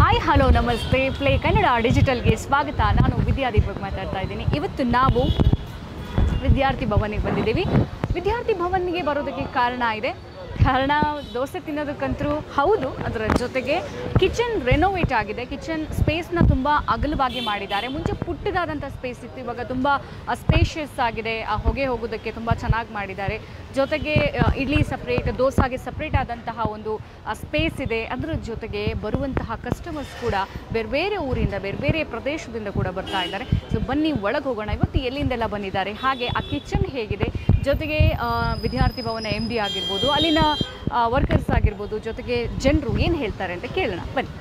Hi hello ನಮಸ್ತೆ play Kannada ಡಿಜಿಟಲ್ಗೆ ಸ್ವಾಗತ. ನಾನು ವಿದ್ಯಾದೀಪಕ್ ಮಾತಾಡ್ತಾ ಇದ್ದೀನಿ. ಇವತ್ತು ನಾವು ವಿದ್ಯಾರ್ಥಿ ಭವನಿಗೆ ಬಂದಿದ್ದೀವಿ. ವಿದ್ಯಾರ್ಥಿ ಭವನಿಗೆ ಬರೋದಕ್ಕೆ ಕಾರಣ ದೋಸೆ ತಿನ್ನೋದಕ್ಕಂತೂ ಹೌದು, ಅದರ ಜೊತೆಗೆ ಕಿಚನ್ ರೆನೋವೇಟ್ ಆಗಿದೆ. ಕಿಚನ್ ಸ್ಪೇಸ್ನ ತುಂಬ ಅಗಲವಾಗಿ ಮಾಡಿದ್ದಾರೆ. ಮುಂಚೆ ಪುಟ್ಟದಾದಂಥ ಸ್ಪೇಸ್ ಇತ್ತು, ಇವಾಗ ತುಂಬ ಸ್ಪೇಷಿಯಸ್ ಆಗಿದೆ. ಆ ಹೊಗೆ ಹೋಗೋದಕ್ಕೆ ತುಂಬ ಚೆನ್ನಾಗಿ ಮಾಡಿದ್ದಾರೆ. ಜೊತೆಗೆ ಇಡ್ಲಿ ಸಪ್ರೇಟ್, ದೋಸಾಗೆ ಸಪ್ರೇಟ್ ಆದಂತಹ ಒಂದು ಸ್ಪೇಸ್ ಇದೆ. ಅದರ ಜೊತೆಗೆ ಬರುವಂತಹ ಕಸ್ಟಮರ್ಸ್ ಕೂಡ ಬೇರೆ ಬೇರೆ ಊರಿಂದ, ಬೇರೆ ಬೇರೆ ಪ್ರದೇಶದಿಂದ ಕೂಡ ಬರ್ತಾ ಇದ್ದಾರೆ. ಸೊ ಬನ್ನಿ ಒಳಗೆ ಹೋಗೋಣ. ಇವತ್ತು ಎಲ್ಲಿಂದೆಲ್ಲ ಬಂದಿದ್ದಾರೆ, ಹಾಗೆ ಆ ಕಿಚನ್ ಹೇಗಿದೆ, ಜೊತೆಗೆ ವಿದ್ಯಾರ್ಥಿ ಭವನ MD ಆಗಿರ್ಬೋದು, ಅಲ್ಲಿನ ವರ್ಕರ್ಸ್ ಆಗಿರ್ಬೋದು, ಜೊತೆಗೆ ಜನರು ಏನು ಹೇಳ್ತಾರೆ ಅಂತ ಕೇಳೋಣ ಬನ್ನಿ.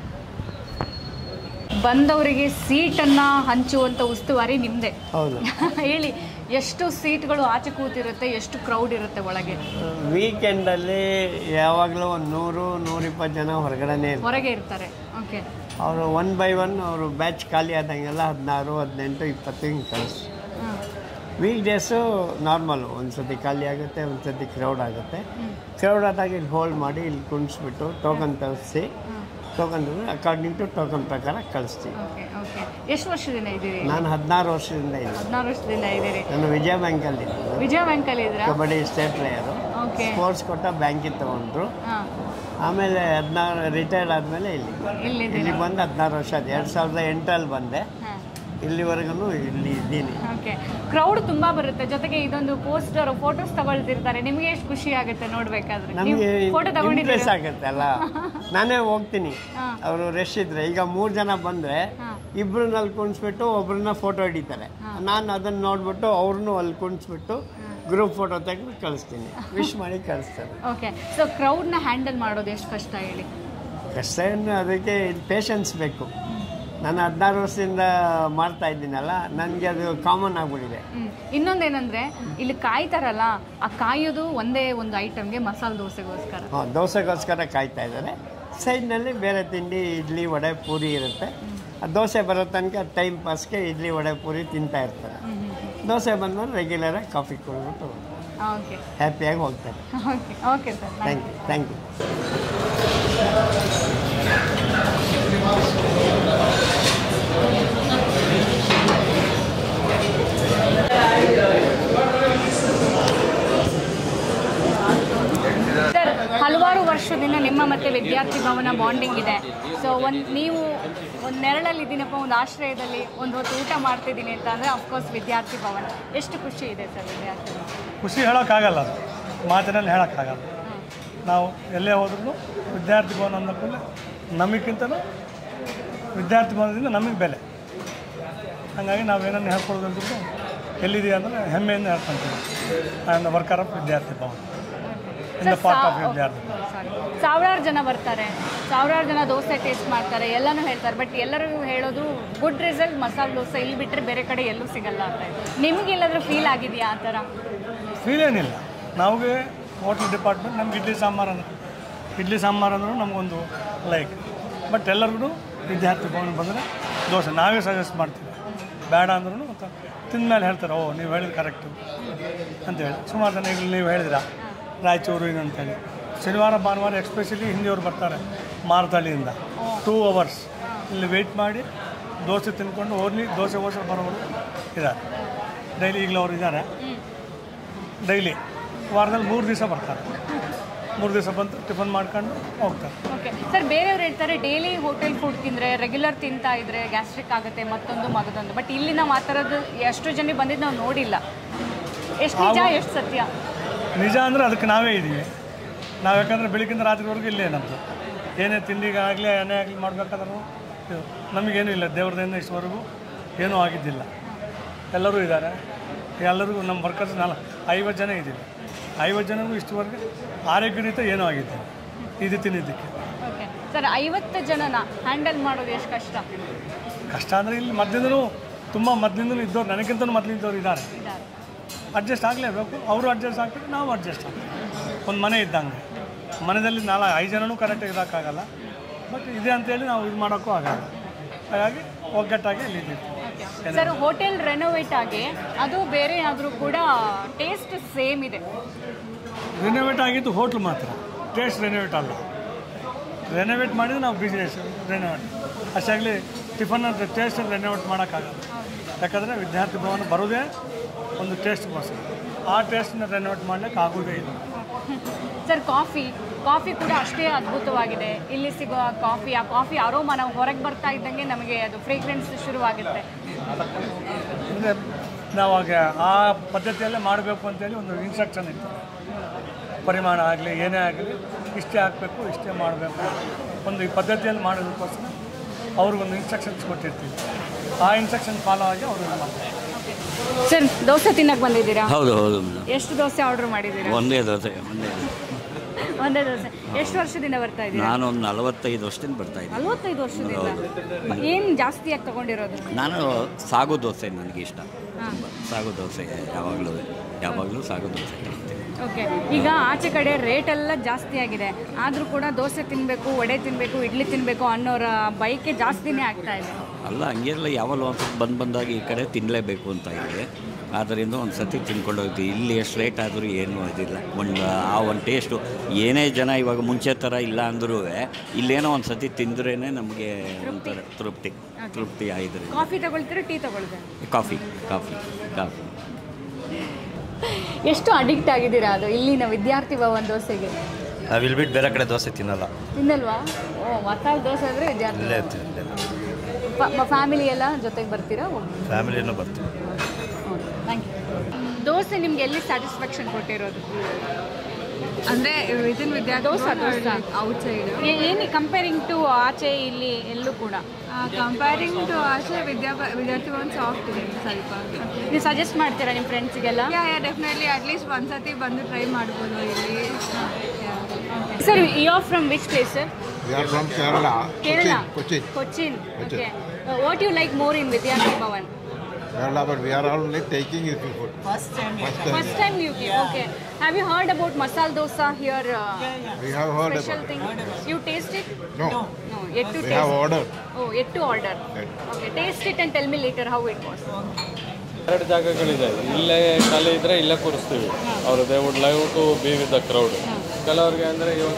ಬಂದವರಿಗೆ ಸೀಟನ್ನು ಹಂಚುವಂಥ ಉಸ್ತುವಾರಿ ನಿಮ್ಮದೇ. ಹೌದು. ಹೇಳಿ, ಎಷ್ಟು ಸೀಟ್ಗಳು ಆಚೆ ಕೂತಿರುತ್ತೆ, ಎಷ್ಟು ಕ್ರೌಡ್ ಇರುತ್ತೆ ಒಳಗೆ? ವೀಕೆಂಡಲ್ಲಿ ಯಾವಾಗಲೂ ಒಂದು 100-120 ಜನ ಹೊರಗೆ ಇರ್ತಾರೆ. ಓಕೆ. ಅವರು 1 by 1 ಅವರು ಬ್ಯಾಚ್ ಖಾಲಿ ಆದಂಗೆಲ್ಲ 16-18-20 ಹಿಂಗೆ ಕಳಿಸಿ. ವೀಕ್ ಡೇಸು ನಾರ್ಮಲು, ಒಂದು ಸತಿ ಖಾಲಿ ಆಗುತ್ತೆ, ಒಂದು ಸತಿ ಕ್ರೌಡ್ ಆಗುತ್ತೆ. ಕ್ರೌಡ್ ಆದಾಗ ಇಲ್ಲಿ ಹೋಲ್ಡ್ ಮಾಡಿ ಇಲ್ಲಿ ಕುಣಿಸ್ಬಿಟ್ಟು ಟೋಕನ್ ತರಿಸಿ, ಟೋಕನ್ ಅಕಾರ್ಡಿಂಗ್ ಟು ಟೋಕನ್ ಪ್ರಕಾರ ಕಳಿಸ್ತೀವಿ. ಎಷ್ಟು ವರ್ಷದಿಂದ ಇದ್ದೀರಿ? ನಾನು 16 ವರ್ಷದಿಂದ ಇದ್ದೀನಿ. 16 ವರ್ಷದಿಂದ ಇದ್ದೀರಿ. ನಾನು ವಿಜಯ ಬ್ಯಾಂಕಲ್ಲಿ ಇದ್ದೀನಿ. ವಿಜಯ ಬ್ಯಾಂಕಲ್ಲಿ ಇದ್ದೀರಾ? Kabaddi state player. ಸ್ಪೋರ್ಟ್ಸ್ ಕೊಟ್ಟ ಬ್ಯಾಂಕಿಗೆ ತೊಗೊಂಡ್ರು. ಆಮೇಲೆ 16 ರಿಟೈರ್ಡ್ ಆದಮೇಲೆ ಇಲ್ಲಿ ಬಂದು 16 ವರ್ಷ ಆಯ್ತು. 2008 ಬಂದೆ. ಇಲ್ಲಿವರೆಗೂ ಇಲ್ಲಿ ಇದ್ದೀನಿ. ಓಕೆ. ಕ್ರೌಡ್ ತುಂಬ ಬರುತ್ತೆ, ಜೊತೆಗೆ ಇದೊಂದು ಪೋಸ್ಟರ್, ಫೋಟೋಸ್ ತಗೊಳ್ತಿರ್ತಾರೆ. ನಿಮಗೆ ಎಷ್ಟು ಖುಷಿ ಆಗುತ್ತೆ ನೋಡ್ಬೇಕಾದ್ರೆ? ನಮಗೆ ಇಂಟ್ರೆಸ್ಟ್ ಆಗುತ್ತೆ ಅಲ್ಲ. ನಾನೇ ಹೋಗ್ತೀನಿ, ಅವರು ರಶ್ ಇದ್ರೆ. ಈಗ 3 ಜನ ಬಂದರೆ ಇಬ್ಬರನ್ನ ಅಲ್ಲಿ ಕುಣಿಸ್ಬಿಟ್ಟು ಒಬ್ಬರನ್ನ ಫೋಟೋ ಹಿಡಿತಾರೆ. ನಾನು ಅದನ್ನು ನೋಡ್ಬಿಟ್ಟು ಅವ್ರನ್ನೂ ಅಲ್ಲಿ ಕುಣಿಸ್ಬಿಟ್ಟು ಗ್ರೂಪ್ ಫೋಟೋ ತೆಗೆದು ಕಳಿಸ್ತೀನಿ, ವಿಶ್ ಮಾಡಿ ಕಳಿಸ್ತಾರೆ. ಓಕೆ. ಸೊ ಕ್ರೌಡ್ನ ಹ್ಯಾಂಡಲ್ ಮಾಡೋದು ಎಷ್ಟು ಕಷ್ಟ ಹೇಳಿ? ಕಷ್ಟ ಏನು, ಅದಕ್ಕೆ ಪೇಷನ್ಸ್ ಬೇಕು. ನಾನು 16 ವರ್ಷದಿಂದ ಮಾಡ್ತಾ ಇದ್ದೀನಲ್ಲ, ನನಗೆ ಅದು ಕಾಮನ್ ಆಗಿಬಿಟ್ಟಿದೆ. ಇನ್ನೊಂದೇನೆಂದರೆ, ಇಲ್ಲಿ ಕಾಯ್ತಾರಲ್ಲ, ಆ ಕಾಯೋದು ಒಂದೇ ಒಂದು ಐಟಮ್ಗೆ, ಮಸಾಲೆ ದೋಸೆಗೋಸ್ಕರ. ದೋಸೆಗೋಸ್ಕರ ಕಾಯ್ತಾ ಇದ್ದಾರೆ. ಸೈಡ್ನಲ್ಲಿ ಬೇರೆ ತಿಂಡಿ, ಇಡ್ಲಿ ವಡೆ ಪೂರಿ ಇರುತ್ತೆ. ಆ ದೋಸೆ ಬರೋ ತನಕ ಟೈಮ್ ಪಾಸ್ಗೆ ಇಡ್ಲಿ ವಡೆ ಪೂರಿ ತಿಂತಾ ಇರ್ತಾರೆ. ದೋಸೆ ಬಂದಮೇಲೆ ರೆಗ್ಯುಲರಾಗಿ ಕಾಫಿ ಕೊಡ್ಬಿಟ್ಟು ಹ್ಯಾಪಿಯಾಗಿ ಹೋಗ್ತಾರೆ. Okay sir, thank you. Sir, ಹಲವಾರು ವರ್ಷದಿಂದ ನಿಮ್ಮ ಮತ್ತು ವಿದ್ಯಾರ್ಥಿ ಭವನ ಬಾಂಡಿಂಗ್ ಇದೆ. ಸೊ ನೀವು ಒಂದು ನೆರಳಲ್ಲಿ ಇದ್ದೀನಪ್ಪ, ಒಂದು ಆಶ್ರಯದಲ್ಲಿ ಒಂದು ಹೊತ್ತು ಊಟ ಮಾಡ್ತಿದ್ದೀನಿ ಅಂತ ಅಂದರೆ ಅಫ್ಕೋರ್ಸ್ ವಿದ್ಯಾರ್ಥಿ ಭವನ. ಎಷ್ಟು ಖುಷಿ ಇದೆ ಸರ್ ವಿದ್ಯಾರ್ಥಿ ಭವನ? ಖುಷಿ ಹೇಳೋಕ್ಕಾಗಲ್ಲ, ಅದು ಮಾತಿನಲ್ಲಿ ಹೇಳೋಕ್ಕಾಗಲ್ಲ. ನಾವು ಎಲ್ಲೇ ಹೋದ್ರೂ ವಿದ್ಯಾರ್ಥಿ ಭವನ ಅಂದ ಕೂಡಲೇ ನಮಗಿಂತಲೂ ವಿದ್ಯಾರ್ಥಿ ಭವನದಿಂದ ನಮಗೆ ಬೆಲೆ. ಹಾಗಾಗಿ ನಾವೇನನ್ನು ಹೇಳ್ಕೊಡೋದಂದ್ರೂ ಎಲ್ಲಿದೆಯಾ ಅಂದರೆ ಹೆಮ್ಮೆಯಿಂದ ಹೇಳ್ಕೊತೀವಿ. I am the worker of Vidyarthi Bhavan, in the part of Vidyarthi ಭವನ. ಸಾವಿರಾರು ಜನ ಬರ್ತಾರೆ, ಸಾವಿರಾರು ಜನ ದೋಸೆ ಟೇಸ್ಟ್ ಮಾಡ್ತಾರೆ, ಎಲ್ಲನೂ ಹೇಳ್ತಾರೆ. ಬಟ್ ಎಲ್ಲರೂ ಹೇಳೋದು ಗುಡ್ ರಿಸಲ್ಟ್ ಮಸಾಲೆ ದೋಸೆ, ಇಲ್ಲಿ ಬಿಟ್ಟರೆ ಬೇರೆ ಕಡೆ ಎಲ್ಲೂ ಸಿಗಲ್ಲ ಅಂತ. ನಿಮಗೆಲ್ಲಾದರೂ ಫೀಲ್ ಆಗಿದೆಯಾ ಆ ಥರ? ಫೀಲ್ ಏನಿಲ್ಲ. ನಮಗೆ ಹೋಟ್ಲ್ ಡಿಪಾರ್ಟ್ಮೆಂಟ್, ನಮ್ಗೆ ಇಡ್ಲಿ ಸಾಂಬಾರು ಅಂದ್ರೂ ನಮಗೊಂದು ಲೈಕ್. ಬಟ್ ಎಲ್ಲರಿಗೂ ವಿದ್ಯಾರ್ಥಿ ಭವನ ಬಂದರೆ ದೋಸೆ ನಾವೇ ಸಜೆಸ್ಟ್ ಮಾಡ್ತೀವಿ. ಬೇಡ ಅಂದ್ರೂ ಮತ್ತು ತಿಂದಮೇಲೆ ಹೇಳ್ತಾರೆ, ಓ ನೀವು ಹೇಳಿದ ಕರೆಕ್ಟು ಅಂತೇಳಿ. ಸುಮಾರು ಜನ ಈಗ ನೀವು ಹೇಳಿದಿರಾ ರಾಯಚೂರು ಅಂತೇಳಿ. ಶನಿವಾರ ಭಾನುವಾರ ಎಸ್ಪೆಷಲಿ ಹಿಂದಿಯವರು ಬರ್ತಾರೆ ಮಾರತಳ್ಳಿಯಿಂದ. 2 hours ಇಲ್ಲಿ ವೆಯ್ಟ್ ಮಾಡಿ ದೋಸೆ ತಿಂದ್ಕೊಂಡು ಓನ್ಲಿ ದೋಸೆ ಬರೋರು ಇದ್ದಾರೆ. ಡೈಲಿ ಈಗಲೂ ಅವರು ಇದ್ದಾರೆ. ಡೈಲಿ ವಾರದಲ್ಲಿ 3 ದಿವಸ ಬರ್ತಾರೆ. 3 ದಿವಸ ಬಂದು ಟಿಫನ್ ಮಾಡ್ಕೊಂಡು ಹೋಗ್ತಾರೆ. ಓಕೆ ಸರ್, ಬೇರೆಯವ್ರು ಹೇಳ್ತಾರೆ ಡೈಲಿ ಹೋಟೆಲ್ ಫುಡ್ ತಿಂದರೆ, ರೆಗ್ಯುಲರ್ ತಿಂತಾ ಇದ್ದರೆ ಗ್ಯಾಸ್ಟ್ರಿಕ್ ಆಗುತ್ತೆ, ಮಗದೊಂದು. ಬಟ್ ಇಲ್ಲಿ ನಾವು ಆ ಥರದ್ದು ಎಷ್ಟು ಜನ ಬಂದಿದ್ದು ನಾವು ನೋಡಿಲ್ಲ. ಎಷ್ಟು ನಿಜ, ಎಷ್ಟು ಸತ್ಯ? ನಿಜ ಅಂದರೆ ಅದಕ್ಕೆ ನಾವೇ ಇದ್ದೀವಿ. ನಾವು ಯಾಕಂದರೆ ಬೆಳಗ್ಗಿಂದ ರಾತ್ರಿವರೆಗೂ ಇಲ್ಲೇ ನಮ್ಮದು. ಏನೇ ತಿಂಡಿಗಾಗಲಿ ಏನೇ ಆಗಲಿ ಮಾಡಬೇಕಾದ್ರೂ ನಮಗೇನೂ ಇಲ್ಲ. ದೇವ್ರದಿಂದ ಇಷ್ಟವರೆಗೂ ಏನೂ ಆಗಿದ್ದಿಲ್ಲ. ಎಲ್ಲರೂ ಇದ್ದಾರೆ. ಎಲ್ಲರಿಗೂ ನಮ್ಮ ವರ್ಕರ್ಸ್ 50 ಜನ ಇದ್ದೀವಿ. 50 ಜನಗೂ ಇಷ್ಟವರೆಗೆ ಆರೋಗ್ಯರೀತ ಏನೂ ಆಗಿದ್ದಿಲ್ಲ ಇದು ತಿನ್ನಿದ್ದಕ್ಕೆ. ಓಕೆ ಸರ್, 50 ಜನನ ಹ್ಯಾಂಡಲ್ ಮಾಡೋದು ಎಷ್ಟು ಕಷ್ಟ? ಕಷ್ಟ ಅಂದರೆ ಇಲ್ಲಿ ತುಂಬ ಮೊದಲಿಂದಲೂ ಇದ್ದವ್ರು, ನನಗಿಂತಲೂ ಮೊದಲಿದ್ದವ್ರು ಇದ್ದಾರೆ. ಅಡ್ಜಸ್ಟ್ ಆಗಲೇಬೇಕು. ಅವರು ಅಡ್ಜಸ್ಟ್ ಆಗ್ತಾರೆ, ನಾವು ಅಡ್ಜಸ್ಟ್ ಆಗ್ತೀವಿ. ಒಂದು ಮನೆ ಇದ್ದಂಗೆ. ಮನೆಯಲ್ಲಿ 5 ಜನನೂ ಕರೆಕ್ಟಾಗಿ ಇರೋಕ್ಕಾಗಲ್ಲ. ಬಟ್ ಇದೆ ಅಂತೇಳಿ ನಾವು ಇದು ಮಾಡೋಕ್ಕೂ ಆಗಲ್ಲ. ಹಾಗಾಗಿ ಒಗ್ಗಟ್ಟಾಗಿ ಇಲ್ಲಿದ್ದೀವಿ. ಸರ್, ಹೋಟೆಲ್ ರೆನೋವೇಟ್ ಆಗಿ ಅದು ಬೇರೆ ಆದರೂ ಕೂಡ ಟೇಸ್ಟ್ ಸೇಮ್ ಇದೆ. ರೆನೋವೇಟ್ ಆಗಿದ್ದು ಹೋಟ್ಲ್ ಮಾತ್ರ, ಟೇಸ್ಟ್ ರೆನೋವೇಟ್ ಅಲ್ಲ. ರೆನೋವೇಟ್ ಮಾಡಿದ್ರೆ ನಾವು ಬಿಸ್ನೆಸ್ ರೆನೋವೇಟ್ ಅಷ್ಟಾಗಲಿ ಟಿಫನ್ ಅಂತ ಟೇಸ್ಟ್ ರೆನೋವೇಟ್ ಮಾಡೋಕ್ಕಾಗಲ್ಲ. ಯಾಕಂದರೆ ವಿದ್ಯಾರ್ಥಿ ಭವನ ಬರೋದೇ ಒಂದು ಟೇಸ್ಟ್ಗೋಸ್ಕರ. ಆ ಟೇಸ್ಟನ್ನ ರೆನೋವೇಟ್ ಮಾಡಲಿಕ್ಕೆ ಆಗೋದೇ ಇಲ್ಲ. ಸರ್ ಕಾಫಿ ಕೂಡ ಅಷ್ಟೇ ಅದ್ಭುತವಾಗಿದೆ. ಇಲ್ಲಿ ಸಿಗೋ ಆ ಕಾಫಿ ಅರೋಮ ನಾವು ಹೊರಗೆ ಬರ್ತಾ ಇದ್ದಂಗೆ ನಮಗೆ ಅದು ಫ್ರೇಗ್ರೆನ್ಸ್ ಶುರುವಾಗುತ್ತೆ. ಅಂದರೆ ನಾವಾಗ ಆ ಪದ್ಧತಿಯಲ್ಲೇ ಮಾಡಬೇಕು ಅಂತೇಳಿ ಒಂದು ಇನ್ಸ್ಟ್ರಕ್ಷನ್ ಇತ್ತು. ಪರಿಮಾಣ ಆಗಲಿ ಏನೇ ಆಗಲಿ ಇಷ್ಟೇ ಹಾಕಬೇಕು, ಇಷ್ಟೇ ಮಾಡಬೇಕು, ಒಂದು ಈ ಪದ್ಧತಿಯಲ್ಲಿ ಮಾಡೋದಕ್ಕೋಸ್ಕರ ಅವ್ರಿಗೊಂದು ಇನ್ಸ್ಟ್ರಕ್ಷನ್ಸ್ ಕೊಟ್ಟಿರ್ತೀವಿ. ಆ ಇನ್ಸ್ಟ್ರಕ್ಷನ್ ಫಾಲೋ ಆಗಿ ಅವರು ಮಾಡ್ತಾರೆ. ಸರ್ ದೋಸೆ ತಿನ್ನಕ್ಕೆ ಬಂದಿದ್ದೀರಾ? ಹೌದು. ಎಷ್ಟು ದೋಸೆ ಆರ್ಡರ್ ಮಾಡಿದ್ದೀರಾ? ಒಂದೇ ದೋಸೆ. ಒಂದೇ ದೋಸೆ. ಎಷ್ಟು ವರ್ಷದಿಂದ ಬರ್ತಾ ಇದ್ದೀರಾ? ನಾನು ಒಂದು 45 ವರ್ಷದಿಂದ ಬರ್ತಾ ಇದ್ದೀನಿ. 45 ವರ್ಷದಿಂದ. ಏನು ಜಾಸ್ತಿಯಾಗಿ ತಗೊಂಡಿರೋದು? ನಾನು ಸಾಗು ದೋಸೆ ನನಗೆ ಇಷ್ಟ. ಸಾಗು ದೋಸೆ ಯಾವಾಗಲೂ ಸಾಗು ದೋಸೆ. ಓಕೆ. ಈಗ ಆಚೆ ಕಡೆ ರೇಟ್ ಎಲ್ಲ ಜಾಸ್ತಿ ಆಗಿದೆ, ಆದರೂ ಕೂಡ ದೋಸೆ ತಿನ್ನಬೇಕು, ವಡೆ ತಿನ್ನಬೇಕು, ಇಡ್ಲಿ ತಿನ್ನಬೇಕು ಅನ್ನೋರ ಬೈಕೆ ಜಾಸ್ತಿನೇ ಆಗ್ತಾ ಇದೆ. ಅಲ್ಲ, ಹಂಗೆಲ್ಲ ಯಾವಾಗ ಒಂದು ಬಂದಾಗ ಈ ಕಡೆ ತಿನ್ನಲೇಬೇಕು ಅಂತ ಇದೆ. ಆದ್ದರಿಂದ ಒಂದು ಸತಿ ತಿನ್ಕೊಂಡು ಹೋಗ್ತೀವಿ. ಇಲ್ಲಿ ಎಷ್ಟು ರೇಟ್ ಆದರೂ ಏನೂ ಇದಿಲ್ಲ. ಒಂದು ಟೇಸ್ಟು ಏನೇ ಜನ ಇವಾಗ ಮುಂಚೆ ಥರ ಇಲ್ಲ ಅಂದ್ರೂ ಇಲ್ಲೇನೋ ಒಂದು ಸತಿ ತಿಂದ್ರೇ ನಮಗೆ ಒಂಥರ ತೃಪ್ತಿ ಆಯಿದ್ರೆ. ಕಾಫಿ ತಗೊಳ್ತೀರಾ, ಟೀ ತಗೊಳ್ತೀರಾ? ಕಾಫಿ. ಎಷ್ಟು ಅಡಿಕ್ಟ್ ಆಗಿದ್ದೀರಾ ಅದು ಇಲ್ಲಿನ ವಿದ್ಯಾರ್ಥಿ ಭವನ್ ದೋಸೆಗೆ? ನಾವು ಇಲ್ಲಿ ಬಿಟ್ಟು ಬೇರೆ ಕಡೆ ದೋಸೆ ತಿನ್ನಲ್ವಾ? ಮಸಾಲೆ ದೋಸೆ ಅಂದರೆ ವಿದ್ಯಾರ್ಥಿ. ಫ್ಯಾಮಿಲಿ ಎಲ್ಲ ಜೊತೆಗೆ ಬರ್ತೀರಾ? ಫ್ಯಾಮಿಲಿನೂ ಬರ್ತೀವಿ. Thank you. ದೋಸೆ ನಿಮ್ಗೆ ಎಲ್ಲಿ ಸ್ಯಾಟಿಸ್ಫ್ಯಾಕ್ಷನ್ ಕೊಟ್ಟಿರೋದು? ಅಂದರೆ ವಿದಿನ್ ದೋಸೆ ಔಟ್ ಸೈಡ್ ಏನು ಕಂಪೇರಿಂಗ್ ಟು ಆಚೆ ಇಲ್ಲಿ ಎಲ್ಲೂ ಕೂಡ? ಕಂಪೇರಿಂಗ್ ಟು ಆಚೆ ವಿದ್ಯಾರ್ಥಿ ಭವನ್ ಸಾಫ್ಟ್ ಇದೆ ಸ್ವಲ್ಪ. ನೀವು ಸಜೆಸ್ಟ್ ಮಾಡ್ತೀರಾ ನಿಮ್ಮ ಫ್ರೆಂಡ್ಸಿಗೆಲ್ಲ? ಡೆಫಿನೆಟ್ಲಿ ಅಟ್ಲೀಸ್ಟ್ ಒಂದ್ಸತಿ ಬಂದು ಟ್ರೈ ಮಾಡ್ಬೋದು ಇಲ್ಲಿ. Sir, you are from which place sir? We are from Kerala. Cochin. Okay. What do you like more in Vidyarthi Bhavan? Kerala, but we are only taking it food. First time you came. Okay. Have you heard about masala dosa here? We have heard Special about thing. You taste it? No. No. Yet to We taste. have ordered. Oh, yet to order. Right. Okay. Taste it and tell me later how it was. ಎರಡು ಜಾಗಗಳಿದೆ. ಇಲ್ಲೇ ಖಾಲಿ ಇದ್ದರೆ ಇಲ್ಲೇ ಕೂರಿಸ್ತೀವಿ. ಅವರು they would live to be with the crowd. ಕೆಲವ್ರಿಗೆ ಅಂದರೆ ಇವಾಗ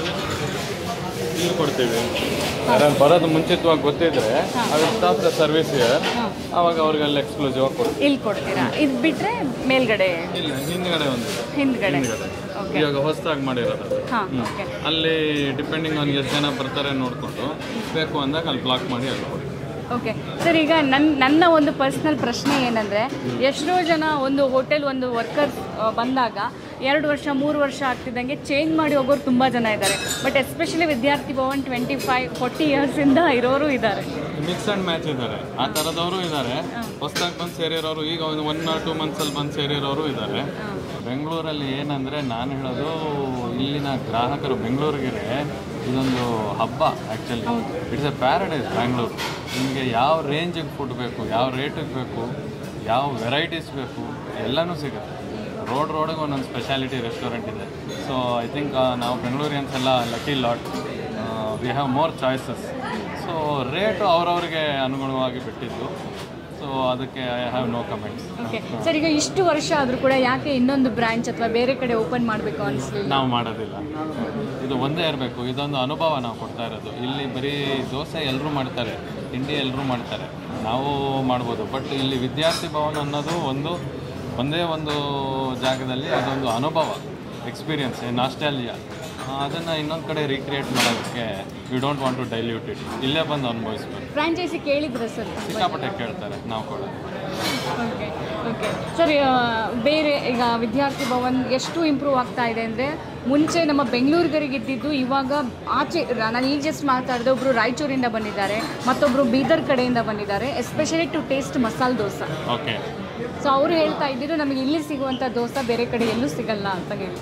ಇಲ್ಲಿ ಕೊಡ್ತೀವಿ. ಬರೋದು ಮುಂಚಿತವಾಗಿ ಗೊತ್ತಿದ್ರೆ ಅದು ಸ್ಟಾಪ್ ದ ಸರ್ವಿಸ್ ಅವಾಗ ಅವ್ರಿಗೆಲ್ಲ ಎಕ್ಸ್ಕ್ಲೂಸಿವ್ ಆಗಿ ಕೊಡ್ತೀವಿ. ಇಲ್ಲಿ ಕೊಡ್ತೀರಾ? ಇದು ಬಿಟ್ಟರೆ ಮೇಲ್ಗಡೆ? ಇಲ್ಲ, ಹಿಂದ್ಗಡೆ ಹಿಂದ್ಗಡೆ. ಇವಾಗ ಹೊಸದಾಗಿ ಮಾಡಿರೋದು. ಅಲ್ಲಿ ಡಿಪೆಂಡಿಂಗ್ ಆನ್ ಎಷ್ಟು ಜನ ಬರ್ತಾರೆ ನೋಡಿಕೊಂಡು ಬೇಕು ಅಂದಾಗ ಅಲ್ಲಿ ಬ್ಲಾಕ್ ಮಾಡಿ ಅಲ್ಲಿ ಕೊಡ್ತೀವಿ. ಓಕೆ ಸರ್, ಈಗ ನನ್ನ ಒಂದು ಪರ್ಸ್ನಲ್ ಪ್ರಶ್ನೆ ಏನಂದರೆ, ಎಷ್ಟೋ ಜನ ಒಂದು ಹೋಟೆಲ್ ಒಂದು ವರ್ಕರ್ಸ್ ಬಂದಾಗ 2 ವರ್ಷ 3 ವರ್ಷ ಆಗ್ತಿದ್ದಂಗೆ ಚೇಂಜ್ ಮಾಡಿ ಹೋಗೋರು ತುಂಬ ಜನ ಇದ್ದಾರೆ. ಬಟ್ ಎಸ್ಪೆಷಲಿ ವಿದ್ಯಾರ್ಥಿ ಭವನ್ 25-40 ಇಯರ್ಸಿಂದ ಇರೋರು ಇದ್ದಾರೆ. ಮಿಕ್ಸ್ ಆ್ಯಂಡ್ ಮ್ಯಾಚ್ ಇದ್ದಾರೆ, ಆ ಥರದವರು ಇದ್ದಾರೆ. ಹೊಸದಾಗಿ ಬಂದು ಸೇರಿರೋರು, ಈಗ ಒಂದು 1 or 2 monthsಲ್ಲಿ ಬಂದು ಸೇರಿರೋರು ಇದ್ದಾರೆ. ಬೆಂಗಳೂರಲ್ಲಿ ಏನಂದರೆ ನಾನು ಹೇಳೋದು, ಇಲ್ಲಿನ ಗ್ರಾಹಕರು ಬೆಂಗಳೂರಿಗೆ ಇದೊಂದು ಹಬ್ಬ. Actually it's a paradise Bangalore. ನಿಮಗೆ ಯಾವ ರೇಂಜಿಗೆ ಫುಡ್ ಬೇಕು, ಯಾವ ರೇಟಿಗೆ ಬೇಕು, ಯಾವ ವೆರೈಟೀಸ್ ಬೇಕು, ಎಲ್ಲನೂ ಸಿಗುತ್ತೆ. ರೋಡಿಗೆ ಒಂದೊಂದು ಸ್ಪೆಷಾಲಿಟಿ ರೆಸ್ಟೋರೆಂಟ್ ಇದೆ. ಸೊ ಐ ಥಿಂಕ್ ನಾವು ಬೆಂಗಳೂರಿಯನ್ಸ್ ಎಲ್ಲ lucky lot, we have more choices. So rate ಅವ್ರವ್ರಿಗೆ ಅನುಗುಣವಾಗಿ ಬಿಟ್ಟಿದ್ದು. ಸೊ ಅದಕ್ಕೆ I have no comments. Okay sir, ಈಗ ಇಷ್ಟು ವರ್ಷ ಆದರೂ ಕೂಡ ಯಾಕೆ ಇನ್ನೊಂದು ಬ್ರಾಂಚ್ ಅಥವಾ ಬೇರೆ ಕಡೆ ಓಪನ್ ಮಾಡಬೇಕು ಅನಿಸ್ಲಿಲ್ಲ? ನಾವು ಮಾಡೋದಿಲ್ಲ, ಇದು ಒಂದೇ ಇರಬೇಕು. ಇದೊಂದು ಅನುಭವ ನಾವು ಕೊಡ್ತಾ ಇರೋದು. ಇಲ್ಲಿ ಬರೀ ದೋಸೆ ಎಲ್ಲರೂ ಮಾಡ್ತಾರೆ, ತಿಂಡಿ ಎಲ್ಲರೂ ಮಾಡ್ತಾರೆ, ನಾವು ಮಾಡ್ಬೋದು. ಬಟ್ ಇಲ್ಲಿ ವಿದ್ಯಾರ್ಥಿ ಭವನ ಅನ್ನೋದು ಒಂದೇ ಒಂದು ಜಾಗದಲ್ಲಿ ಅದೊಂದು ಅನುಭವ, ಎಕ್ಸ್ಪೀರಿಯನ್ಸ್, ನಾಸ್ಟಾಲ್ಜಿಯಾ. ಅದನ್ನು ಇನ್ನೊಂದು ಕಡೆ ರೀಕ್ರಿಯೇಟ್ ಮಾಡೋದಕ್ಕೆ we don't want to dilute it. ಇಲ್ಲೇ ಬಂದು ಅನುಭವಿಸ್ಬೇಕು. ಫ್ರಾಂಚೈಸಿ ಕೇಳಿದ್ರೆ ಸರ್? ಸಿಕ್ಕಾಪಟ್ಟೆ ಕೇಳ್ತಾರೆ, ನಾವು ಕೂಡ. ಓಕೆ ಸರ್, ಬೇರೆ ಈಗ ವಿದ್ಯಾರ್ಥಿ ಭವನ್ ಎಷ್ಟು ಇಂಪ್ರೂವ್ ಆಗ್ತಾ ಇದೆ ಅಂದರೆ, ಮುಂಚೆ ನಮ್ಮ ಬೆಂಗಳೂರಿಗರಿಗಿದ್ದಿದ್ದು ಇವಾಗ ಆಚೆ, ನಾನು ಈಗ ಜಸ್ಟ್ ಮಾತಾಡಿದೆ, ಒಬ್ಬರು ರಾಯಚೂರಿಂದ ಬಂದಿದ್ದಾರೆ, ಮತ್ತೊಬ್ಬರು ಬೀದರ್ ಕಡೆಯಿಂದ ಬಂದಿದ್ದಾರೆ, especially to taste masala dosa. Okay. So ಅವರು ಹೇಳ್ತಾ ಇದ್ದಿದ್ದು, ನಮಗೆ ಇಲ್ಲಿ ಸಿಗುವಂಥ ದೋಸೆ ಬೇರೆ ಕಡೆ ಎಲ್ಲೂ ಸಿಗಲ್ಲ ಅಂತ ಹೇಳಿ.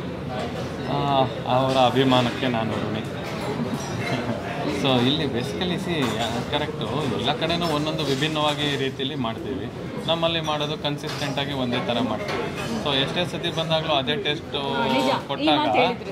ಅವರ ಅಭಿಮಾನಕ್ಕೆ ನಾನು ಋಣಿ. ಸೊ ಇಲ್ಲಿ ಬೇಸಿಕಲಿ ಕರೆಕ್ಟು, ಎಲ್ಲ ಕಡೆನೂ ಒಂದೊಂದು ವಿಭಿನ್ನವಾಗಿ ರೀತಿಯಲ್ಲಿ ಮಾಡ್ತೀವಿ. ನಮ್ಮಲ್ಲಿ ಮಾಡೋದು ಕನ್ಸಿಸ್ಟೆಂಟಾಗಿ ಒಂದೇ ಥರ ಮಾಡ್ತೀವಿ. ಸೊ ಎಷ್ಟೇ ಸತಿ ಬಂದಾಗಲೂ ಅದೇ ಟೇಸ್ಟು ಕೊಟ್ಟಾಗ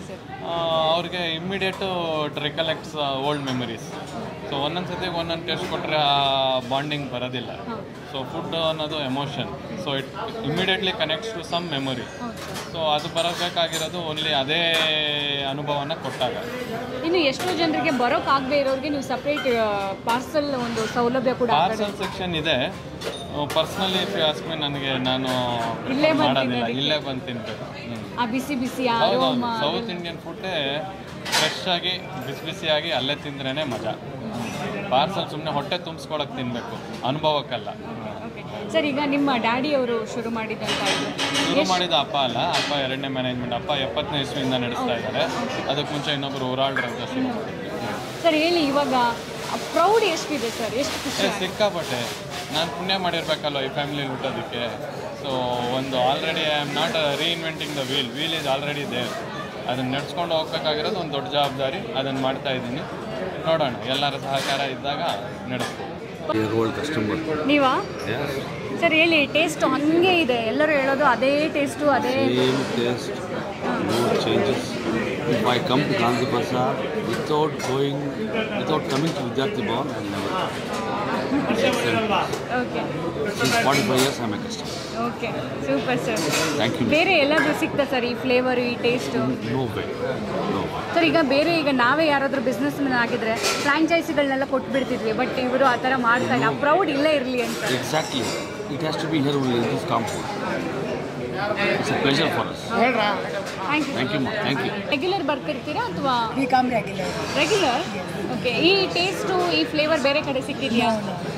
ಅವ್ರಿಗೆ immediate recollects old memories. So ಒಂದೊಂದು ಸತಿ ಒಂದೊಂದು ಟೆಸ್ಟ್ ಕೊಟ್ಟರೆ ಆ ಬಾಂಡಿಂಗ್ ಬರೋದಿಲ್ಲ. ಸೊ ಫುಡ್ ಅನ್ನೋದು emotion, so it immediately connects to some memory. So ಅದು ಬರಬೇಕಾಗಿರೋದು ಓನ್ಲಿ ಅದೇ ಅನುಭವನ ಕೊಟ್ಟಾಗ. ಇನ್ನು ಎಷ್ಟೋ ಜನರಿಗೆ ಬರೋಕ್ಕಾಗದೇ ಇರೋರಿಗೆ ನೀವು ಸಪ್ರೇಟ್ ಪಾರ್ಸಲ್ ಒಂದು ಸೌಲಭ್ಯ ಕೂಡ ಪಾರ್ಸಲ್ ಸೆಕ್ಷನ್ ಇದೆ. Personally if you ask me, ನನಗೆ ನಾನು ಮಾಡೋದಿಲ್ಲ, ಇಲ್ಲೇ ಬಂದು ತಿನ್ಬೇಕು. ಆ ಬಿಸಿ ಬಿಸಿ ಹೌದೌದು, ಸೌತ್ ಇಂಡಿಯನ್ ಫುಡ್ಡೇ ಫ್ರೆಶ್ ಆಗಿ ಬಿಸಿ ಬಿಸಿಯಾಗಿ ಅಲ್ಲೇ ತಿಂದ್ರೇ ಮಜಾ. ಪಾರ್ಸಲ್ ಸುಮ್ಮನೆ ಹೊಟ್ಟೆ ತುಂಬಿಸ್ಕೊಳಕ್ಕೆ ತಿನ್ನಬೇಕು, ಅನುಭವಕ್ಕಲ್ಲ. ಸರ್, ಈಗ ನಿಮ್ಮ ಡ್ಯಾಡಿ ಅವರು ಶುರು ಮಾಡಿದಂತ ಶುರು ಮಾಡಿದ ಅಪ್ಪ ಅಲ್ಲ, ಅಪ್ಪ 2ನೇ ಮ್ಯಾನೇಜ್ಮೆಂಟ್. ಅಪ್ಪ 70ನೇ ಇಸ್ವಿಯಿಂದ ನಡೆಸ್ತಾ ಇದ್ದಾರೆ. ಅದಕ್ಕೆ ಮುಂಚೆ ಇನ್ನೊಬ್ಬರು ಓರಾಳ್ರು ಅಂತ ಶುರು ಮಾಡಿದ್ರು. ಸರ್ ಹೇಳಿ, ಇವಾಗ ಪ್ರೌಡ್ ಎಷ್ಟಿದೆ ಸರ್? ಎಷ್ಟು ಖುಷಿ? ಸಿಕ್ಕಾಪಟ್ಟೆ. ನಾನು ಪುಣ್ಯ ಮಾಡಿರ್ಬೇಕಲ್ವ ಈ ಫ್ಯಾಮಿಲಿ ಹುಟ್ಟೋದಕ್ಕೆ. ಸೊ ಒಂದು already I am not reinventing the wheel is already there. ಅದನ್ನು ನಡ್ಸ್ಕೊಂಡು ಹೋಗ್ಬೇಕಾಗಿರೋದು ಒಂದು ದೊಡ್ಡ ಜವಾಬ್ದಾರಿ. ಅದನ್ನು ಮಾಡ್ತಾ ಇದ್ದೀನಿ. ನೋಡೋಣ, ಎಲ್ಲರ ಸಹಕಾರ ಇದ್ದಾಗ ನಡೆಸ್ತೀವಿ. ನೀವಾ ಸರ್? ಹೇಳಿ, ಟೇಸ್ಟ್ ಹಂಗೆ ಇದೆ, ಎಲ್ಲರೂ ಹೇಳೋದು ಅದೇ ಟೇಸ್ಟು, ಅದೇ taste, no changes. If I come to Gandhi Bazaar without coming to Vidyarthi Bhavan, I will never come. Okay. Since 45 years I am a customer. Okay, super sir. Thank you. ಬೇರೆ ಎಲ್ಲಾದರೂ ಸಿಗ್ತಾ sir ಈ flavour, ಈ taste? No way. Sir, ಈಗ ಬೇರೆ, ಈಗ ನಾವೇ ಯಾರಾದರೂ ಬಿಸ್ನೆಸ್ ಮ್ಯಾನ್ ಆಗಿದ್ರೆ ಫ್ರಾಂಚೈಸಿಗಳನ್ನೆಲ್ಲ ಕೊಟ್ಬಿಡ್ತಿದ್ವಿ. ಬಟ್ ಇವರು ಆ ಥರ ಮಾಡ್ತಾ ಇಲ್ಲ. ಪ್ರೌಡ್ ಇಲ್ಲೇ ಇರಲಿ ಅಂತ. Exactly. It has to be here only in this compound. It's a pleasure for us. Thank you, ma'am. Thank you. Regular ಬರ್ತಿರ್ತೀರಾ ಅಥವಾ ರೆಗ್ಯುಲರ್? ಓಕೆ. ಈ ಟೇಸ್ಟು, ಈ ಫ್ಲೇವರ್ ಬೇರೆ ಕಡೆ ಸಿಕ್ಕಿದೆಯಾ?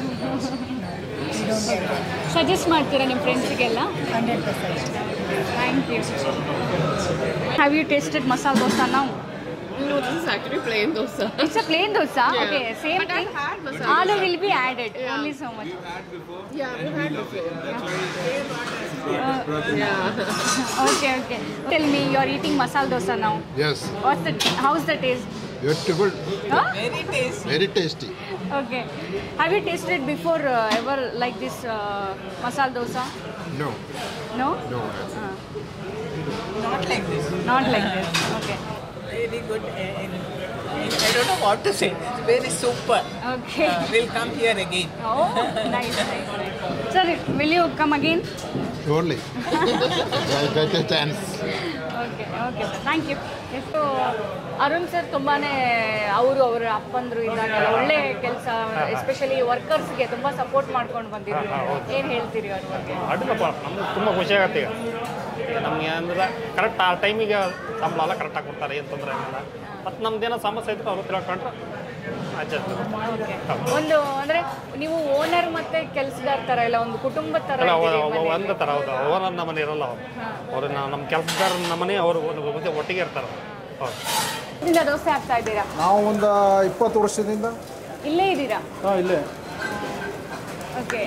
ಸಜೆಸ್ಟ್ ಮಾಡ್ತೀರಾ ನಿಮ್ಮ ಫ್ರೆಂಡ್ಸಿಗೆಲ್ಲ? 100%. Thank you. Have you tasted masala dosa ನಾವು? No, this is actually plain dosa. It's a plain dosa? Yeah. Okay, same But thing. I've had masala Aloo dosa. will be added, only so much. Yeah, we've had before. Okay, okay. Tell me, you are eating masala dosa now. Yes. How's the taste? Beautiful. Huh? Very tasty. Very tasty. Okay. Have you tasted before ever like this masala dosa? No. No? No. Not like this. Not like this. Okay. Very good. I don't know what to say. It's very super. Okay. We'll come here again. Oh, nice. Sir, will you come again? Surely. I get a chance. Okay sir, thank you. ಎಷ್ಟು Arun sir ತುಂಬಾ ಅವರ ಅಪ್ಪಂದರು ಇದ್ದಾಗೆಲ್ಲ ಒಳ್ಳೆ ಕೆಲಸ, especially ವರ್ಕರ್ಸ್ಗೆ ತುಂಬ support ಮಾಡ್ಕೊಂಡು ಬಂದಿದ್ರು. ಏನು ಹೇಳ್ತೀರಿ ಅವ್ರ ಬಗ್ಗೆ? ಅಡ್ಡಪ್ಪ, ನಮ್ಗೆ ತುಂಬ ಖುಷಿಯಾಗತ್ತೆ. ಈಗ ನಮಗೆ ಅಂದ್ರೆ ಕರೆಕ್ಟ್ ಆ ಟೈಮಿಗೆ ಸಂಬಳ ಎಲ್ಲ ಕರೆಕ್ಟಾಗಿ ಕೊಡ್ತಾರೆ, ಏನು ತೊಂದರೆ ಆಗಿಲ್ಲ. ಮತ್ತು ನಮ್ದೇನೋ ಸಮಸ್ಯೆ ಇದ್ರೆ ಅವ್ರು ತಿಳ್ಕೊಂಡ್ರೆ ಅಡ್ಜಸ್ಟ್. ಒಂದು ಅಂದರೆ ನೀವು ಓನರ್ ಮತ್ತು ಕೆಲಸದಾರ ಥರ ಇಲ್ಲ, ಒಂದು ಕುಟುಂಬದ ಥರ ಒಂದು ಥರ. ಹೌದು, ಓನರ್ ನಮ್ಮನೆ ಇರಲ್ಲ. ಅವರು ನಮ್ಮ ಕೆಲಸದಾರ ನಮ್ಮನೆ, ಅವರು ಒಟ್ಟಿಗೆ ಇರ್ತಾರೆ. ಹೌದು. ದೋಸೆ ಹಾಕ್ತಾ ಇದ್ದೀರಾ? ನಾವು ಒಂದು 20 ವರ್ಷದಿಂದ ಇಲ್ಲೇ ಇದ್ದೀರಾ? ಇಲ್ಲೇ. ಓಕೆ.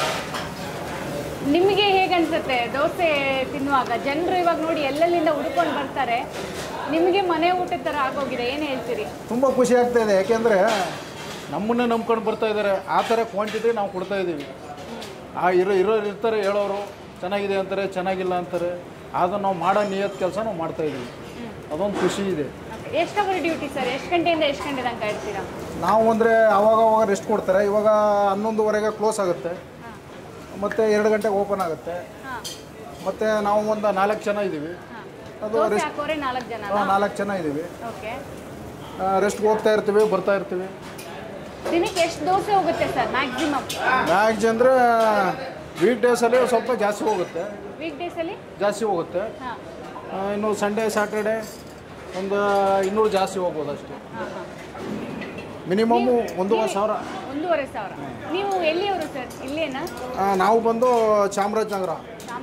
ನಿಮಗೆ ಹೇಗೆ ಅನ್ಸುತ್ತೆ ದೋಸೆ ತಿನ್ನುವಾಗ? ಜನರು ಇವಾಗ ನೋಡಿ ಎಲ್ಲೆಲ್ಲಿಂದ ಹುಡ್ಕೊಂಡು ಬರ್ತಾರೆ, ನಿಮಗೆ ಮನೆ ಊಟದ ಥರ ಆಗೋಗಿದೆ, ಏನು ಹೇಳ್ತೀರಿ? ತುಂಬ ಖುಷಿ ಆಗ್ತಾ ಇದೆ. ಯಾಕೆಂದರೆ ನಮ್ಮನ್ನೇ ನಂಬ್ಕೊಂಡು ಬರ್ತಾ ಇದ್ದಾರೆ. ಆ ಥರ ಕ್ವಾಂಟಿಟಿ ನಾವು ಕೊಡ್ತಾ ಇದ್ದೀವಿ. ಇರ್ತಾರೆ ಹೇಳೋರು, ಚೆನ್ನಾಗಿದೆ ಅಂತಾರೆ, ಚೆನ್ನಾಗಿಲ್ಲ ಅಂತಾರೆ. ಆದರೂ ನಾವು ಮಾಡೋ ನಿಯತ್ ಕೆಲಸ ನಾವು ಮಾಡ್ತಾ ಇದ್ದೀವಿ. ಅದೊಂದು ಖುಷಿ ಇದೆ. ಎಷ್ಟು ಅವರ್ ಡ್ಯೂಟಿ ಸರ್? ಎಷ್ಟು ಗಂಟೆಯಿಂದ ಎಷ್ಟು ಗಂಟೆ ತನಕ ಇರ್ತೀರಾ? ನಾವು ಅಂದರೆ ಅವಾಗ ರೆಸ್ಟ್ ಕೊಡ್ತಾರೆ. ಇವಾಗ 11:30 ಕ್ಲೋಸ್ ಆಗುತ್ತೆ, ಮತ್ತು 2 ಗಂಟೆಗೆ ಓಪನ್ ಆಗುತ್ತೆ. ಮತ್ತು ನಾವು ಒಂದು 4 ಜನ ಇದ್ದೀವಿ. ಅದು ರೆಸ್ಟ್ 4 ಜನ ಇದ್ದೀವಿ. ರೆಸ್ಟ್ಗೆ ಹೋಗ್ತಾ ಇರ್ತೀವಿ, ಬರ್ತಾ ಇರ್ತೀವಿ. ದಿನಕ್ಕೆ ಎಷ್ಟು ದೋಸೆ ಹೋಗುತ್ತೆ ಸರ್ ಮ್ಯಾಕ್ಸಿಮಮ್? ಅಂದರೆ ವೀಕ್ ಡೇಸಲ್ಲಿ ಸ್ವಲ್ಪ ಜಾಸ್ತಿ ಹೋಗುತ್ತೆ. ವೀಕ್ ಡೇಸಲ್ಲಿ ಜಾಸ್ತಿ ಹೋಗುತ್ತೆ. ಇನ್ನು ಸಂಡೇ ಸ್ಯಾಟರ್ಡೆ ಒಂದು 200 ಜಾಸ್ತಿ ಹೋಗ್ಬೋದು ಅಷ್ಟೇ. ಮಿನಿಮಮ್ 1,500. 1,500. ನೀವು ಎಲ್ಲಿಯವರು ಸರ್? ಇಲ್ಲೇನಾ? ನಾವು ಬಂದು ಚಾಮರಾಜನಗರ.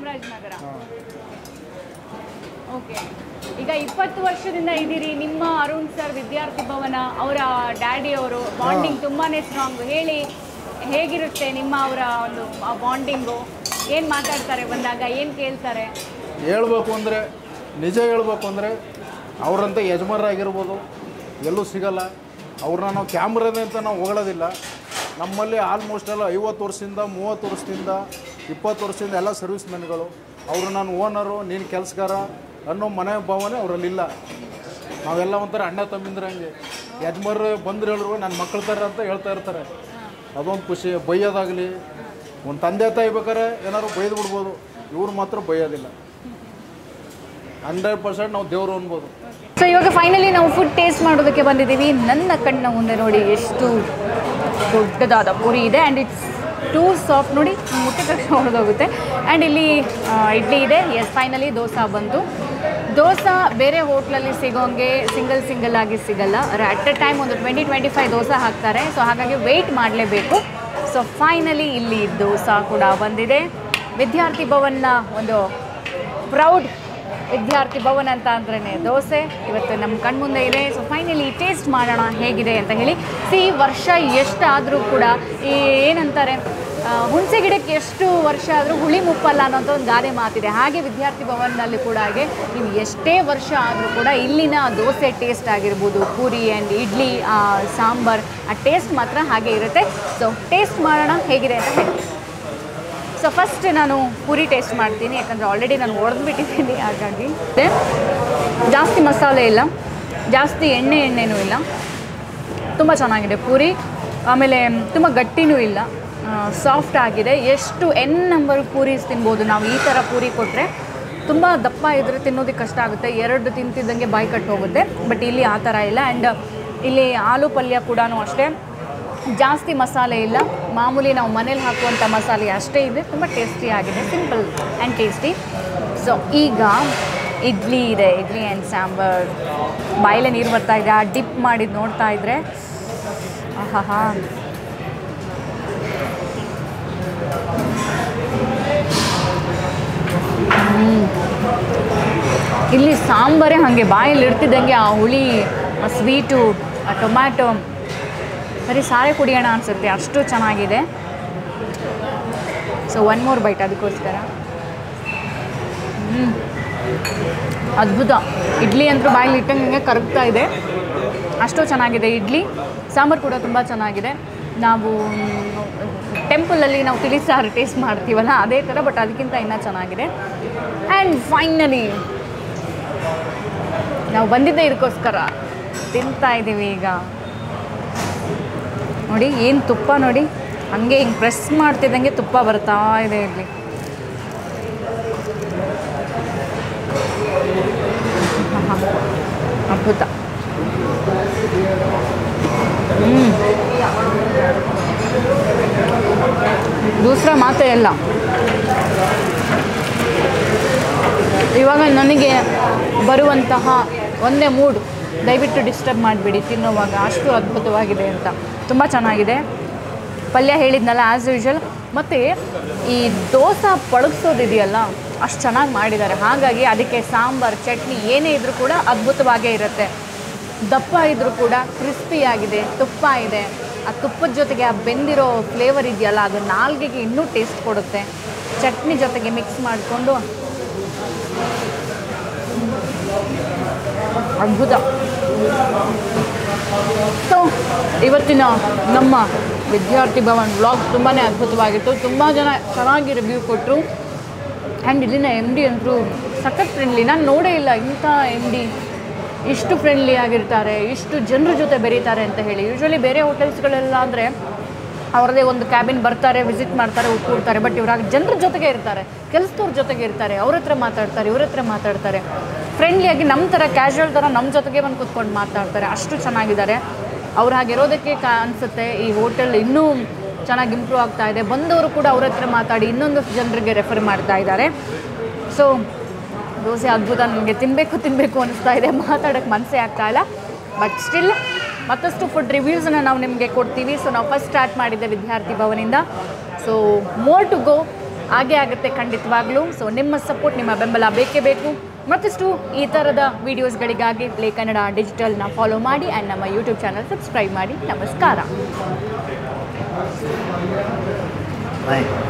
ಓಕೆ. ಈಗ 20 ವರ್ಷದಿಂದ ಇದ್ದೀರಿ. ನಿಮ್ಮ ಅರುಣ್ ಸರ್ ವಿದ್ಯಾರ್ಥಿ ಭವನ, ಅವರ ಡ್ಯಾಡಿಯವರು ಬಾಂಡಿಂಗ್ ತುಂಬಾ ಸ್ಟ್ರಾಂಗು. ಹೇಳಿ, ಹೇಗಿರುತ್ತೆ ನಿಮ್ಮ ಅವರ ಒಂದು ಬಾಂಡಿಂಗು? ಏನು ಮಾತಾಡ್ತಾರೆ ಬಂದಾಗ, ಏನು ಕೇಳ್ತಾರೆ? ಹೇಳ್ಬೇಕು ಅಂದರೆ, ನಿಜ ಹೇಳ್ಬೇಕು ಅಂದರೆ, ಅವರಂತ ಯಜಮಾನರಾಗಿರ್ಬೋದು ಎಲ್ಲೂ ಸಿಗಲ್ಲ. ಅವ್ರನ್ನ ನಾವು ಕ್ಯಾಮ್ರಾದೆ ಅಂತ ನಾವು ಹೊಗಳೋದಿಲ್ಲ. ನಮ್ಮಲ್ಲಿ ಆಲ್ಮೋಸ್ಟ್ ಎಲ್ಲ 50 ವರ್ಷದಿಂದ 30 ವರ್ಷದಿಂದ 20 ವರ್ಷದಿಂದ ಎಲ್ಲ ಸರ್ವಿಸ್ ಮೆನ್ಗಳು. ಅವರು ನಾನು ಓನರು, ನೀನು ಕೆಲಸಗಾರ ಅನ್ನೋ ಮನೆ ಭಾವನೆ ಅವರಲ್ಲಿಲ್ಲ. ನಾವೆಲ್ಲ ಒಂಥರ ಅಣ್ಣ ತಮ್ಮಿಂದ್ರಂಗೆ ಯಜಮಾನ್ರು ಬಂದ್ರೆ ಹೇಳಿದ್ರು ನನ್ನ ಮಕ್ಕಳ ಥರ ಅಂತ ಹೇಳ್ತಾ ಇರ್ತಾರೆ. ಅದೊಂದು ಖುಷಿ. ಬೈಯೋದಾಗಲಿ ಒಂದು ತಂದೆ ತಾಯಿ ಬೇಕಾದ್ರೆ ಏನಾದ್ರು ಬೈದು ಬಿಡ್ಬೋದು, ಇವ್ರು ಮಾತ್ರ ಬೈಯೋದಿಲ್ಲ. 100% ನಾವು ದೇವರು ಅನ್ಬೋದು. ಸೊ ಇವಾಗ ಫೈನಲಿ ನಾವು ಫುಡ್ ಟೇಸ್ಟ್ ಮಾಡೋದಕ್ಕೆ ಬಂದಿದ್ದೀವಿ. ನನ್ನ ಕಣ್ಣ ಮುಂದೆ ನೋಡಿ ಎಷ್ಟು ದೊಡ್ಡದಾದ ಪೂರಿ ಇದೆ ಆ್ಯಂಡ್ ಇಟ್ಸ್ ಟೂ ಸಾಫ್ಟ್. ನೋಡಿ ಮುಟ್ಟೆ ತಕ್ಷಣ ಹೊಡೆದೋಗುತ್ತೆ. ಆ್ಯಂಡ್ ಇಲ್ಲಿ ಇಡ್ಲಿ ಇದೆ. ಎಸ್, ಫೈನಲಿ ದೋಸೆ ಬಂತು. ದೋಸೆ ಬೇರೆ ಹೋಟ್ಲಲ್ಲಿ ಸಿಗೋಂಗೆ ಸಿಂಗಲ್ ಆಗಿ ಸಿಗಲ್ಲ. ಅಟ್ ಎ ಟೈಮ್ ಒಂದು 20-25 ದೋಸೆ ಹಾಕ್ತಾರೆ. ಸೊ ಹಾಗಾಗಿ ವೆಯ್ಟ್ ಮಾಡಲೇಬೇಕು. ಸೊ ಫೈನಲಿ ಇಲ್ಲಿ ದೋಸೆ ಕೂಡ ಬಂದಿದೆ. ವಿದ್ಯಾರ್ಥಿ ಭವನ್ನ ಒಂದು ಪ್ರೌಡ್ ವಿದ್ಯಾರ್ಥಿ ಭವನ ಅಂತ ಅಂದ್ರೇ ದೋಸೆ ಇವತ್ತು ನಮ್ಮ ಕಣ್ಮುಂದೆ ಇದೆ. ಸೊ ಫೈನಲಿ ಟೇಸ್ಟ್ ಮಾಡೋಣ ಹೇಗಿದೆ ಅಂತ ಹೇಳಿ. ವರ್ಷ ಎಷ್ಟಾದರೂ ಕೂಡ ಏನಂತಾರೆ, ಹುಣಸೆ ಗಿಡಕ್ಕೆ ಎಷ್ಟು ವರ್ಷ ಆದರೂ ಹುಳಿ ಮುಪ್ಪಲ್ಲ ಅನ್ನೋಂಥ ಒಂದು ಗಾದೆ ಮಾತಿದೆ. ಹಾಗೆ ವಿದ್ಯಾರ್ಥಿ ಭವನದಲ್ಲಿ ಕೂಡ ಹಾಗೆ ನೀವು ಎಷ್ಟೇ ವರ್ಷ ಆದರೂ ಕೂಡ ಇಲ್ಲಿನ ದೋಸೆ ಟೇಸ್ಟ್ ಆಗಿರ್ಬೋದು, ಪೂರಿ ಆ್ಯಂಡ್ ಇಡ್ಲಿ, ಸಾಂಬಾರ್, ಆ ಟೇಸ್ಟ್ ಮಾತ್ರ ಹಾಗೆ ಇರುತ್ತೆ. ಸೊ ಟೇಸ್ಟ್ ಮಾಡೋಣ ಹೇಗಿದೆ ಅಂತ ಹೇಳಿ. ಸೊ ಫಸ್ಟ್ ನಾನು ಪೂರಿ ಟೇಸ್ಟ್ ಮಾಡ್ತೀನಿ, ಯಾಕಂದರೆ ಆಲ್ರೆಡಿ ನಾನು ಹೊಡೆದ್ಬಿಟ್ಟಿದ್ದೀನಿ. ಹಾಗಾಗಿ ಜಾಸ್ತಿ ಮಸಾಲೆ ಇಲ್ಲ, ಜಾಸ್ತಿ ಎಣ್ಣೆನೂ ಇಲ್ಲ, ತುಂಬ ಚೆನ್ನಾಗಿದೆ ಪೂರಿ. ಆಮೇಲೆ ತುಂಬ ಗಟ್ಟಿನೂ ಇಲ್ಲ, ಸಾಫ್ಟ್ ಆಗಿದೆ. ಎಷ್ಟು N ನಂಬರ್ ಪೂರೀಸ್ ತಿನ್ಬೋದು ನಾವು. ಈ ಥರ ಪೂರಿ ಕೊಟ್ಟರೆ ತುಂಬ ದಪ್ಪ ಇದ್ದರೆ ತಿನ್ನೋದಕ್ಕೆ ಕಷ್ಟ ಆಗುತ್ತೆ, 2 ತಿಂತಿದ್ದಂಗೆ ಬಾಯಿ ಕಟ್ಟು ಹೋಗುತ್ತೆ. ಬಟ್ ಇಲ್ಲಿ ಆ ಥರ ಇಲ್ಲ. ಆ್ಯಂಡ್ ಇಲ್ಲಿ ಆಲೂ ಪಲ್ಯ ಕೂಡ ಅಷ್ಟೇ, ಜಾಸ್ತಿ ಮಸಾಲೆ ಇಲ್ಲ, ಮಾಮೂಲಿ ನಾವು ಮನೇಲಿ ಹಾಕುವಂಥ ಮಸಾಲೆ ಅಷ್ಟೇ ಇದೆ. ತುಂಬ ಟೇಸ್ಟಿ ಆಗಿದೆ, ಸಿಂಪಲ್ ಆ್ಯಂಡ್ ಟೇಸ್ಟಿ. ಸೊ ಈಗ ಇಡ್ಲಿ ಇದೆ, ಇಡ್ಲಿ ಆ್ಯಂಡ್ ಸಾಂಬಾರ್. ಬಾಯಲ್ಲೇ ನೀರು ಬರ್ತಾ ಇದೆ. ಆ ಡಿಪ್ ಮಾಡಿದ್ದು ನೋಡ್ತಾ ಇದ್ದರೆ ಆಹಾ. ಇಲ್ಲಿ ಸಾಂಬಾರೇ ಹಾಗೆ ಬಾಯಲ್ಲಿ ಇಡ್ತಿದ್ದಂಗೆ ಆ ಹುಳಿ, ಆ ಸ್ವೀಟು, ಆ ಟೊಮ್ಯಾಟೊ, ಬರೀ ಸಾರೆ ಕುಡಿಯೋಣ ಅನಿಸುತ್ತೆ, ಅಷ್ಟು ಚೆನ್ನಾಗಿದೆ. ಸೊ 1 more ಬೈಟ್ ಅದಕ್ಕೋಸ್ಕರ. ಅದ್ಭುತ. ಇಡ್ಲಿ ಅಂತೂ ಬಾಯಲ್ಲಿ ಇಟ್ಟಂಗೆ ಕರಗ್ತಾ ಇದೆ, ಅಷ್ಟು ಚೆನ್ನಾಗಿದೆ ಇಡ್ಲಿ. ಸಾಂಬಾರು ಕೂಡ ತುಂಬ ಚೆನ್ನಾಗಿದೆ. ನಾವು ಟೆಂಪಲಲ್ಲಿ ನಾವು ತಿಳಿ ಸಾರು ಟೇಸ್ಟ್ ಮಾಡ್ತೀವಲ್ಲ ಅದೇ ಥರ, ಬಟ್ ಅದಕ್ಕಿಂತ ಇನ್ನೂ ಚೆನ್ನಾಗಿದೆ. ಆ್ಯಂಡ್ ಫೈನಲಿ ನಾವು ಬಂದಿದ್ದೇ ಇದಕ್ಕೋಸ್ಕರ, ತಿಂತಾ ಇದ್ದೀವಿ ಈಗ. ನೋಡಿ ಏನು ತುಪ್ಪ ನೋಡಿ, ಹಂಗೆ ಹಿಂಗೆ ಪ್ರೆಸ್ ಮಾಡ್ತಿದ್ದಂಗೆ ತುಪ್ಪ ಬರ್ತಾ ಇದೆ ಇಲ್ಲಿ. ಅದ್ಭುತ. ದೂಸರ ಮಾತೇ ಇಲ್ಲ. ಇವಾಗ ನನಗೆ ಬರುವಂತಹ ಒಂದೇ ಮೂಡ್, ದಯವಿಟ್ಟು ಡಿಸ್ಟರ್ಬ್ ಮಾಡಿಬಿಡಿ ತಿನ್ನೋವಾಗ, ಅಷ್ಟು ಅದ್ಭುತವಾಗಿದೆ ಅಂತ. ತುಂಬ ಚೆನ್ನಾಗಿದೆ. ಪಲ್ಯ ಹೇಳಿದ್ನಲ್ಲ ಆ್ಯಸ್ ಯೂಶ್ವಲ್. ಮತ್ತು ಈ ದೋಸೆ ಪಳಗಿಸೋದಿದೆಯಲ್ಲ ಅಷ್ಟು ಚೆನ್ನಾಗಿ ಮಾಡಿದ್ದಾರೆ. ಹಾಗಾಗಿ ಅದಕ್ಕೆ ಸಾಂಬಾರು, ಚಟ್ನಿ ಏನೇ ಇದ್ದರೂ ಕೂಡ ಅದ್ಭುತವಾಗೇ ಇರುತ್ತೆ. ದಪ್ಪ ಇದ್ದರೂ ಕೂಡ ಕ್ರಿಸ್ಪಿಯಾಗಿದೆ, ತುಪ್ಪ ಇದೆ. ಆ ತುಪ್ಪದ ಜೊತೆಗೆ ಆ ಬೆಂದಿರೋ ಫ್ಲೇವರ್ ಇದೆಯಲ್ಲ, ಅದು ನಾಲ್ಗೆಗೆ ಇನ್ನೂ ಟೇಸ್ಟ್ ಕೊಡುತ್ತೆ. ಚಟ್ನಿ ಜೊತೆಗೆ ಮಿಕ್ಸ್ ಮಾಡಿಕೊಂಡು ಅದ್ಭುತ. ಸೊ ಇವತ್ತಿನ ನಮ್ಮ ವಿದ್ಯಾರ್ಥಿ ಭವನ್ ವ್ಲಾಗ್ ತುಂಬಾ ಅದ್ಭುತವಾಗಿತ್ತು. ತುಂಬ ಜನ ಚೆನ್ನಾಗಿ ರಿವ್ಯೂ ಕೊಟ್ಟರು. ಆ್ಯಂಡ್ ಇಲ್ಲಿನ MD ಅಂತೂ ಸಖತ್ ಫ್ರೆಂಡ್ಲಿ. ನಾನು ನೋಡೇ ಇಲ್ಲ ಇಂಥ MD ಇಷ್ಟು ಫ್ರೆಂಡ್ಲಿ ಆಗಿರ್ತಾರೆ, ಇಷ್ಟು ಜನರ ಜೊತೆ ಬೆರೀತಾರೆ ಅಂತ ಹೇಳಿ. ಯೂಶ್ವಲಿ ಬೇರೆ ಹೋಟೆಲ್ಸ್ಗಳೆಲ್ಲ ಅಂದರೆ ಅವ್ರದ್ದೇ ಒಂದು ಕ್ಯಾಬಿನ್ ಬರ್ತಾರೆ, ವಿಸಿಟ್ ಮಾಡ್ತಾರೆ, ಕೂಡ್ತಾರೆ. ಬಟ್ ಇವ್ರಾಗ ಜನರ ಜೊತೆಗೆ ಇರ್ತಾರೆ, ಕೆಲಸದವ್ರ ಜೊತೆಗೆ ಇರ್ತಾರೆ, ಅವ್ರ ಹತ್ರ ಮಾತಾಡ್ತಾರೆ, ಇವ್ರ ಹತ್ರ ಮಾತಾಡ್ತಾರೆ. ಫ್ರೆಂಡ್ಲಿಯಾಗಿ ನಮ್ಮ ಥರ ಕ್ಯಾಶುವಲ್ ಥರ ನಮ್ಮ ಜೊತೆಗೆ ಬಂದು ಕೂತ್ಕೊಂಡು ಮಾತಾಡ್ತಾರೆ. ಅಷ್ಟು ಚೆನ್ನಾಗಿದ್ದಾರೆ. ಅವ್ರು ಹಾಗಿರೋದಕ್ಕೆ ಅನಿಸುತ್ತೆ ಈ ಹೋಟೆಲ್ ಇನ್ನೂ ಚೆನ್ನಾಗಿ ಇಂಪ್ರೂವ್ ಆಗ್ತಾ ಇದೆ. ಬಂದವರು ಕೂಡ ಅವ್ರ ಹತ್ರ ಮಾತಾಡಿ ಇನ್ನೊಂದು ಜನರಿಗೆ ರೆಫರ್ ಮಾಡ್ತಾ ಇದ್ದಾರೆ. ಸೊ ದೋಸೆ ಅದ್ಭುತ. ನನಗೆ ತಿನ್ನಬೇಕು ಅನ್ನಿಸ್ತಾ ಇದೆ, ಮಾತಾಡೋಕ್ಕೆ ಮನಸ್ಸೇ ಆಗ್ತಾ ಇಲ್ಲ. ಬಟ್ ಸ್ಟಿಲ್ ಮತ್ತಷ್ಟು ಫುಡ್ ರಿವ್ಯೂಸನ್ನು ನಾವು ನಿಮಗೆ ಕೊಡ್ತೀವಿ. ಸೊ ನಾವು ಫಸ್ಟ್ ಸ್ಟಾರ್ಟ್ ಮಾಡಿದ್ದೆ ವಿದ್ಯಾರ್ಥಿ ಭವನಿಂದ. ಸೊ ಮೋರ್ ಟು ಗೋ ಹಾಗೆ ಆಗುತ್ತೆ ಖಂಡಿತವಾಗ್ಲೂ. ಸೊ ನಿಮ್ಮ ಸಪೋರ್ಟ್, ನಿಮ್ಮ ಬೆಂಬಲ ಬೇಕೇ ಬೇಕು. ಮತ್ತಷ್ಟು ಈ ಥರದ ವೀಡಿಯೋಸ್ಗಳಿಗಾಗಿ ಪ್ಲೇ ಕನ್ನಡ ಡಿಜಿಟಲ್ನ ಫಾಲೋ ಮಾಡಿ ಆ್ಯಂಡ್ ನಮ್ಮ ಯೂಟ್ಯೂಬ್ ಚಾನಲ್ ಸಬ್ಸ್ಕ್ರೈಬ್ ಮಾಡಿ. ನಮಸ್ಕಾರ.